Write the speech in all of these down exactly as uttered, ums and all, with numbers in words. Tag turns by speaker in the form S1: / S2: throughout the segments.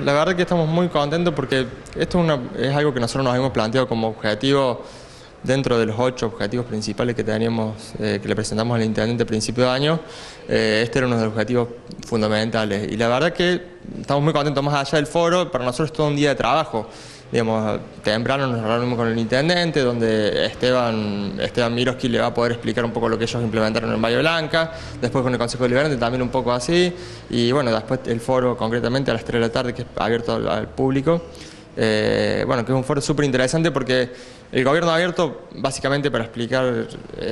S1: la verdad que estamos muy contentos porque esto es, una, es algo que nosotros nos hemos planteado como objetivo dentro de los ocho objetivos principales que teníamos, eh, que le presentamos al intendente a principio de año. Eh, este era uno de los objetivos fundamentales y la verdad que estamos muy contentos. Más allá del foro, para nosotros es todo un día de trabajo. Digamos, temprano nos reunimos con el intendente, donde Esteban, Esteban Miroski le va a poder explicar un poco lo que ellos implementaron en Bahía Blanca, después con el Consejo Deliberante también un poco así, y bueno, después el foro concretamente a las tres de la tarde, que es abierto al, al público. Eh, bueno, que es un foro súper interesante porque el gobierno abierto, básicamente para explicar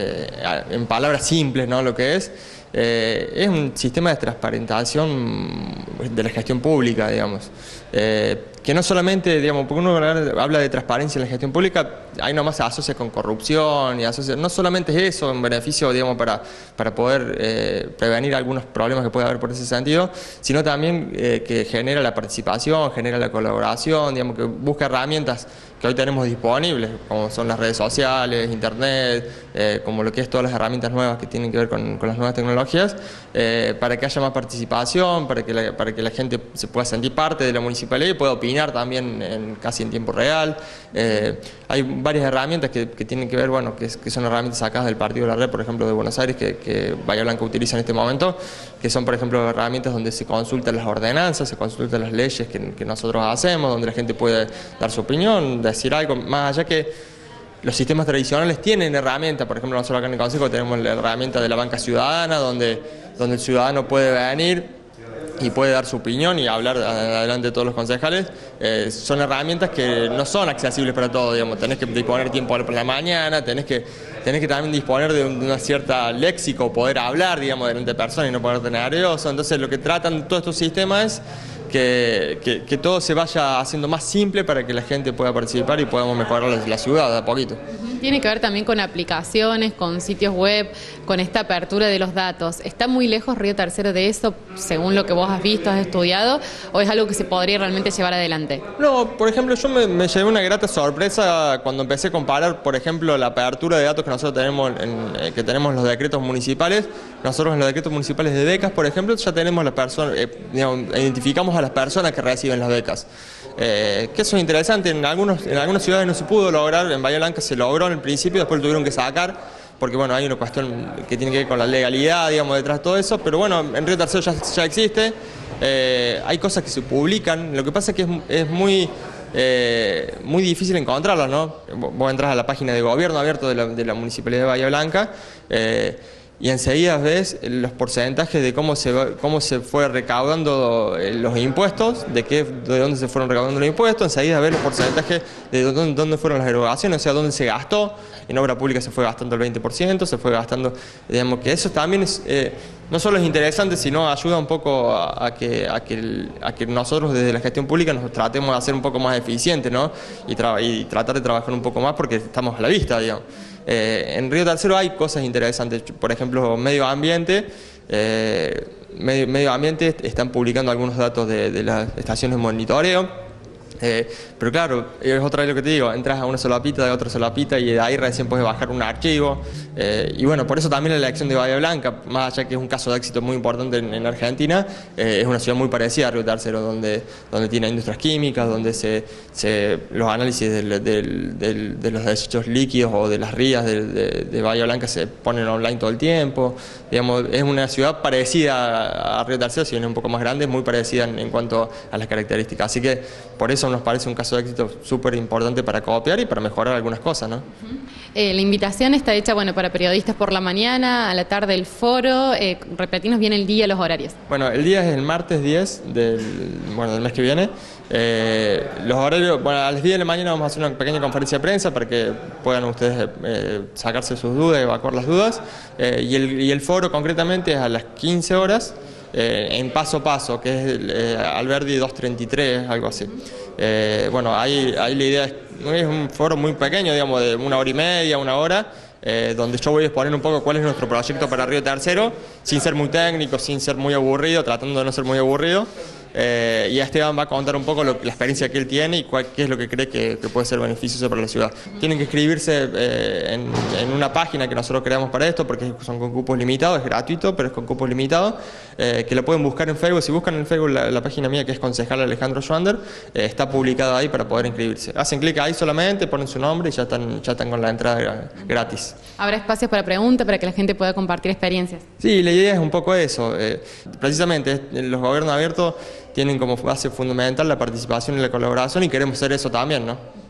S1: eh, en palabras simples, ¿no?, lo que es, eh, es un sistema de transparentación de la gestión pública, digamos. Eh, que no solamente, digamos, porque uno habla de transparencia en la gestión pública, ahí nomás se asocia con corrupción y asocia, no solamente es eso en beneficio, digamos, para, para poder eh, prevenir algunos problemas que puede haber por ese sentido, sino también eh, que genera la participación, genera la colaboración, digamos, que busca herramientas que hoy tenemos disponibles, como son las redes sociales, internet, eh, como lo que es todas las herramientas nuevas que tienen que ver con, con las nuevas tecnologías, eh, para que haya más participación, para que, la, para que la gente se pueda sentir parte de la municipalidad y pueda opinar también en, casi en tiempo real. Eh, hay varias herramientas que, que tienen que ver, bueno, que, que son herramientas sacadas del Partido de la Red, por ejemplo, de Buenos Aires, que, que Bahía Blanca utiliza en este momento, que son, por ejemplo, herramientas donde se consultan las ordenanzas, se consultan las leyes que, que nosotros hacemos, donde la gente puede dar su opinión, decir algo, más allá que los sistemas tradicionales tienen herramientas. Por ejemplo, nosotros acá en el Consejo tenemos la herramienta de la banca ciudadana, donde, donde el ciudadano puede venir y puede dar su opinión y hablar adelante de todos los concejales. Eh, son herramientas que no son accesibles para todos, digamos. Tenés que disponer tiempo por la mañana, tenés que, tenés que también disponer de, un, de una cierta léxico, poder hablar, digamos, delante de personas y no ponerte nervioso. Entonces, lo que tratan todos estos sistemas es Que, que, que todo se vaya haciendo más simple para que la gente pueda participar y podamos mejorar la, la ciudad de a poquito.
S2: Tiene que ver también con aplicaciones, con sitios web, con esta apertura de los datos. ¿Está muy lejos Río Tercero de eso, según lo que vos has visto, has estudiado, o es algo que se podría realmente llevar adelante?
S1: No, por ejemplo, yo me, me llevé una grata sorpresa cuando empecé a comparar, por ejemplo, la apertura de datos que nosotros tenemos en, eh, que tenemos en los decretos municipales. Nosotros en los decretos municipales de becas, por ejemplo, ya tenemos las personas, eh, digamos, identificamos a las personas que reciben las becas. Eh, que eso es interesante. En, algunos, en algunas ciudades no se pudo lograr, en Bahía Blanca se logró en el principio, después lo tuvieron que sacar, porque bueno, hay una cuestión que tiene que ver con la legalidad, digamos, detrás de todo eso, pero bueno, en Río Tercero ya, ya existe. Eh, hay cosas que se publican, lo que pasa es que es, es muy... Eh, muy difícil encontrarlas, ¿no? Vos entras a la página de gobierno abierto de la, de la Municipalidad de Bahía Blanca, eh, y enseguida ves los porcentajes de cómo se, va, cómo se fue recaudando los impuestos, de, qué, de dónde se fueron recaudando los impuestos, enseguida ves los porcentajes de dónde, dónde fueron las erogaciones, o sea, dónde se gastó. En obra pública se fue gastando el veinte por ciento, se fue gastando, digamos que eso también es, eh, no solo es interesante, sino ayuda un poco a, a, que, a, que el, a que nosotros desde la gestión pública nos tratemos de hacer un poco más eficientes, ¿no? Y, tra y tratar de trabajar un poco más porque estamos a la vista, digamos. Eh, en Río Tercero hay cosas interesantes, por ejemplo, medio ambiente. Eh, medio, medio ambiente están publicando algunos datos de, de las estaciones de monitoreo. Eh, pero claro, es otra vez lo que te digo, entras a una solapita, de otra solapita y de ahí recién puedes bajar un archivo. Eh, y bueno, por eso también la elección de Bahía Blanca, más allá que es un caso de éxito muy importante en, en Argentina, eh, es una ciudad muy parecida a Río Tercero, donde, donde tiene industrias químicas, donde se, se, los análisis del, del, del, de los desechos líquidos o de las rías de, de, de Bahía Blanca se ponen online todo el tiempo. Digamos, es una ciudad parecida a, a Río Tercero, si bien es un poco más grande, muy parecida en, en cuanto a las características. Así que por eso nos parece un caso de éxito súper importante para copiar y para mejorar algunas cosas, ¿no?
S2: Uh-huh. eh, la invitación está hecha, bueno, para periodistas por la mañana, a la tarde el foro. Eh, repetimos bien el día, los horarios.
S1: Bueno, el día es el martes diez del, bueno, del mes que viene. Eh, los horarios, bueno, a las diez de la mañana vamos a hacer una pequeña conferencia de prensa para que puedan ustedes eh, sacarse sus dudas, evacuar las dudas. Eh, y, el, y el foro concretamente es a las quince horas. Eh, en Paso a Paso, que es eh, Alberdi doscientos treinta y tres, algo así. Eh, bueno, ahí, ahí la idea es, es un foro muy pequeño, digamos, de una hora y media, una hora, eh, donde yo voy a exponer un poco cuál es nuestro proyecto para Río Tercero, sin ser muy técnico, sin ser muy aburrido, tratando de no ser muy aburrido. Eh, y Esteban va a contar un poco lo, la experiencia que él tiene y cuál, qué es lo que cree que, que puede ser beneficioso para la ciudad. Tienen que inscribirse eh, en, en una página que nosotros creamos para esto, porque son con cupos limitados, es gratuito, pero es con cupos limitados, eh, que lo pueden buscar en Facebook. Si buscan en Facebook la, la página mía, que es Concejal Alejandro Schwander, eh, está publicada ahí para poder inscribirse. Hacen clic ahí solamente, ponen su nombre y ya están, ya están con la entrada gratis.
S2: ¿Habrá espacios para preguntas, para que la gente pueda compartir experiencias?
S1: Sí, la idea es un poco eso. Eh, precisamente los gobiernos abiertos tienen como base fundamental la participación y la colaboración y queremos ser eso también, ¿no?